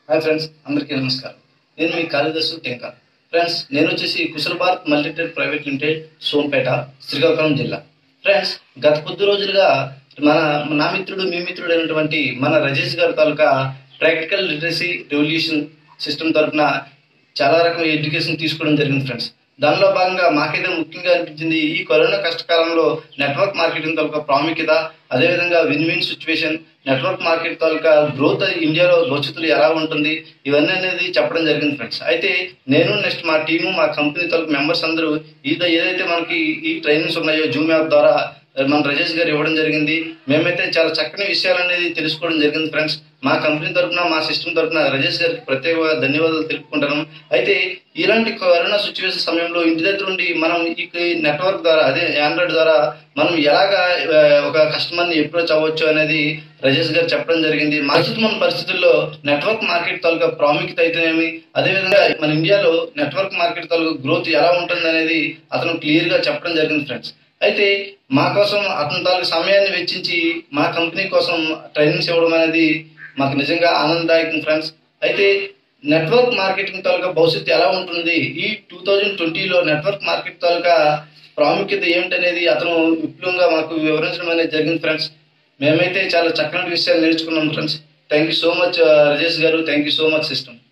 Hi friends, అందరికీ నమస్కారం. నేను మీ కార్యదర్శి టెంకా. ఫ్రెండ్స్, నేను వచ్చేసి Kushala Bharat multitrade private limited, Sompeta, Srikakulam జిల్లా. ఫ్రెండ్స్, గత కొద్ది రోజులుగా మన నా మిత్రుడు మీ మిత్రుడు అయినటువంటి మన రజేష్ గారి తాలూకా ప్రాక్టికల్ లిటరసీ రెవల్యూషన్ సిస్టమ్ తరఫున చాలా రకమైన ఎడ్యుకేషన్ తీసుకోవడం జరిగింది ఫ్రెండ్స్. దానిలో భాగంగా మాకైతే ముఖ్యంగా అనిపించింది ఈ కరోనా కష్టకాలంలో నెట్వర్క్ మార్కెటింగ్ తాలూకా ప్రాముఖ్యత, అదేవిధంగా win win situation, network market తాలూకా గ్రోత్ ఇండియాలో భవిష్యత్తులో ఎలా ఉంటుంది, ఇవన్నీ అనేది చెప్పడం జరిగింది ఫ్రెండ్స్. అయితే నేను నెక్స్ట్ మా టీము, మా కంపెనీ తాలూకు మెంబర్స్ అందరూ ఏదైతే మనకి ఈ ట్రైనింగ్స్ ఉన్నాయో జూమ్ యాప్ ద్వారా మన రజేష్ గారు ఇవ్వడం జరిగింది. మేమైతే చాలా చక్కని విషయాలు అనేది తెలుసుకోవడం జరిగింది ఫ్రెండ్స్. మా కంపెనీ తరఫున, మా సిస్టమ్ తరఫున రజేష్ గారికి ప్రత్యేక ధన్యవాదాలు తెలుపుకుంటున్నాం. అయితే ఇలాంటి కరోనా సిచ్యువేషన్ సమయంలో ఇంటి దగ్గర ఉండి మనం ఈ నెట్వర్క్ ద్వారా, అదే ఆండ్రాయిడ్ ద్వారా మనం ఎలాగా ఒక కస్టమర్ని అప్రోచ్ అవ్వచ్చు అనేది రజేష్ గారు చెప్పడం జరిగింది. మన పరిస్థితుల్లో నెట్వర్క్ మార్కెట్ తాలూకా ప్రాముఖ్యత అయితేనేమి, అదేవిధంగా మన ఇండియాలో నెట్వర్క్ మార్కెట్ తాలూకా గ్రోత్ ఎలా ఉంటుంది అనేది అతను క్లియర్గా చెప్పడం జరిగింది ఫ్రెండ్స్. అయితే మా కోసం అతని తాలూకు సమయాన్ని వెచ్చించి మా కంపెనీ కోసం ట్రైనింగ్స్ ఇవ్వడం అనేది మాకు నిజంగా ఆనందదాయకం ఫ్రెండ్స్. అయితే నెట్వర్క్ మార్కెటింగ్ తాలూకా భవిష్యత్తు ఎలా ఉంటుంది, ఈ 2020లో నెట్వర్క్ మార్కెట్ తాలూకా ప్రాముఖ్యత ఏమిటనేది అతను విపులంగా మాకు వివరించడం అనేది జరిగింది ఫ్రెండ్స్. మేమైతే చాలా చక్కని విషయాలు నేర్చుకున్నాం friends. Thank you so much Rajesh గారు. Thank you so much system.